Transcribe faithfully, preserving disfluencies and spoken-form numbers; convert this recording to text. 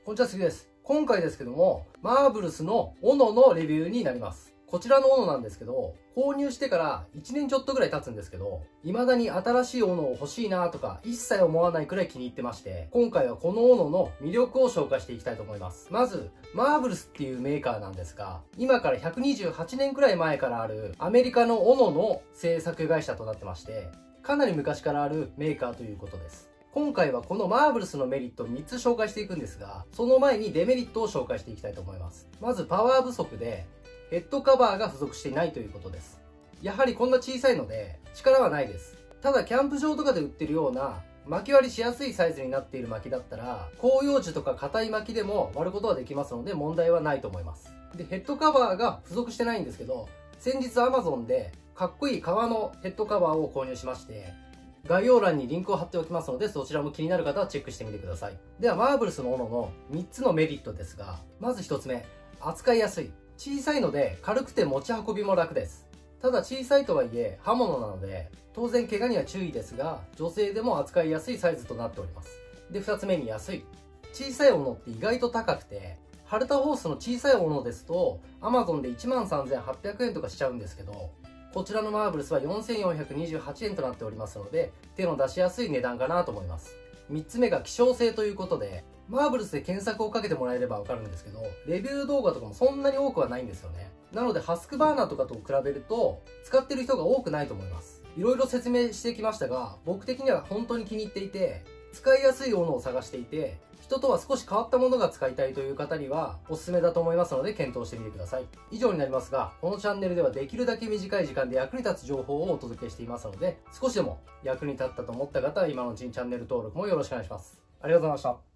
こんにちは、杉です。今回ですけども、マーブルスのオノのレビューになります。こちらのオノなんですけど、購入してからいちねんちょっとぐらい経つんですけど、未だに新しいオノを欲しいなとか一切思わないくらい気に入ってまして、今回はこのオノの魅力を紹介していきたいと思います。まず、マーブルスっていうメーカーなんですが、今からひゃくにじゅうはちねんくらい前からあるアメリカのオノの製作会社となってまして、かなり昔からあるメーカーということです。今回はこのマーブルスのメリットをみっつ紹介していくんですが、その前にデメリットを紹介していきたいと思います。まずパワー不足で、ヘッドカバーが付属していないということです。やはりこんな小さいので、力はないです。ただキャンプ場とかで売ってるような、巻き割りしやすいサイズになっている薪だったら、広葉樹とか硬い薪でも割ることはできますので問題はないと思います。で、ヘッドカバーが付属してないんですけど、先日 Amazon でかっこいい革のヘッドカバーを購入しまして、概要欄にリンクを貼っておきますので、そちらも気になる方はチェックしてみてください。では、マーブルスのオノのみっつのメリットですが、まずひとつめ、扱いやすい。小さいので軽くて持ち運びも楽です。ただ小さいとはいえ刃物なので、当然怪我には注意ですが、女性でも扱いやすいサイズとなっております。で、ふたつめに安い。小さいオノって意外と高くて、ハルタホースの小さいオノですと Amazon でいちまんさんぜんはっぴゃくえんとかしちゃうんですけど、こちらのマーブルスはよんせんよんひゃくにじゅうはちえんとなっておりますので、手の出しやすい値段かなと思います。みっつめが希少性ということで、マーブルスで検索をかけてもらえればわかるんですけど、レビュー動画とかもそんなに多くはないんですよね。なのでハスクバーナーとかと比べると、使ってる人が多くないと思います。いろいろ説明してきましたが、僕的には本当に気に入っていて、使いやすいものを探していて、人とは少し変わったものが使いたいという方にはおすすめだと思いますので検討してみてください。以上になりますが、このチャンネルではできるだけ短い時間で役に立つ情報をお届けしていますので、少しでも役に立ったと思った方は今のうちにチャンネル登録もよろしくお願いします。ありがとうございました。